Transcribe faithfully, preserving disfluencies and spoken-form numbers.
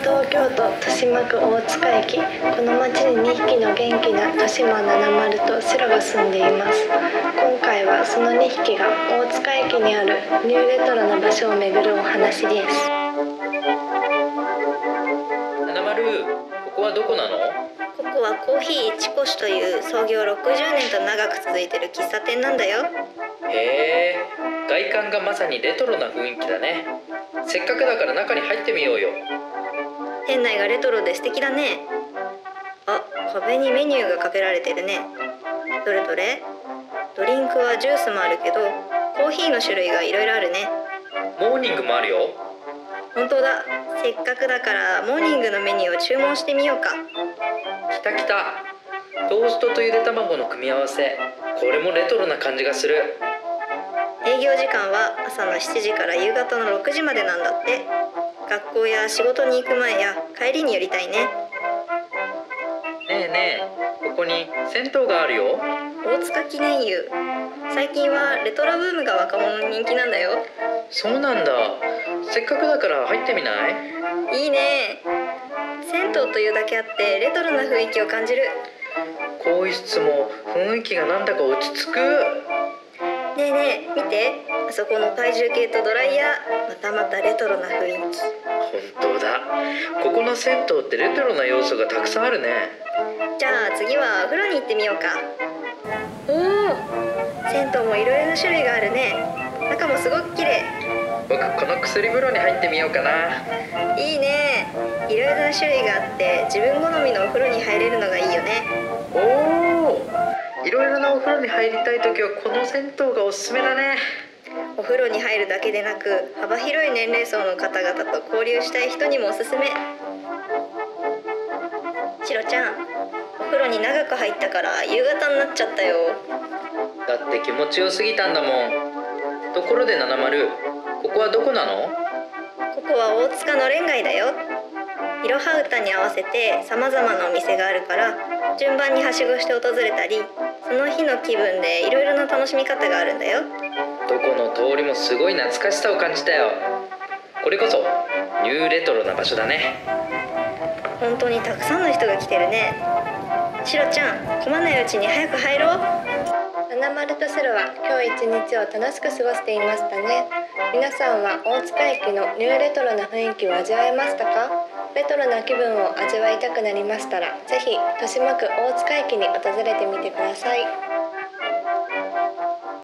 東京都豊島区大塚駅。この町ににひきの元気な豊島ななまるとシロが住んでいます。今回はそのにひきが大塚駅にあるニューレトロな場所を巡るお話です。 ななまる、ここはどこなの？ ここはコーヒーいちこしという創業ろくじゅうねんと長く続いてる喫茶店なんだよ。 へえ、外観がまさにレトロな雰囲気だね。せっかくだから中に入ってみようよ。 店内がレトロで素敵だね。あ、壁にメニューがかけられてるね。どれどれ？ドリンクはジュースもあるけど、コーヒーの種類がいろいろあるね。 モーニングもあるよ。 本当だ。せっかくだからモーニングのメニューを注文してみようか。 きたきた。トーストとゆで卵の組み合わせ、これもレトロな感じがする。 営業時間は朝のしちじから夕方のろくじまでなんだって。学校や仕事に行く前や帰りに寄りたいね。 ねえねえ、ここに銭湯があるよ。 大塚記念湯。最近はレトロブームが若者に人気なんだよ。 そうなんだ。せっかくだから入ってみない？ いいね。銭湯というだけあってレトロな雰囲気を感じる。 更衣室も雰囲気がなんだか落ち着く。 ねえねえ、見て。あそこの体重計とドライヤー、またまたレトロな雰囲気。 本当だ。ここの銭湯ってレトロな要素がたくさんあるね。 じゃあ次はお風呂に行ってみようか。おお、銭湯もいろいろな種類があるね。中もすごく綺麗。 僕この薬風呂に入ってみようかな。 いいね。いろいろな種類があって自分好みのお風呂に入れるのがいいよね。 おお、いろいろなお風呂に入りたいときはこの銭湯がおすすめだね。 お風呂に入るだけでなく幅広い年齢層の方々と交流したい人にもおすすめ。シロちゃん、お風呂に長く入ったから夕方になっちゃったよ。 だって気持ちよすぎたんだもん。ところでななまる、ここはどこなの？ ここは大塚のれん街だよ。いろは歌に合わせて様々なお店があるから順番にはしごして訪れたり、その日の気分でいろいろな楽しみ方があるんだよ。 どこの通りもすごい懐かしさを感じたよ。これこそニューレトロな場所だね。 本当にたくさんの人が来てるね。シロちゃん、混まないうちに早く入ろう。 ななまるとシロは今日一日を楽しく過ごしていましたね。皆さんは大塚駅のニューレトロな雰囲気を味わえましたか？レトロな気分を味わいたくなりましたら、ぜひ豊島区大塚駅に訪れてみてください。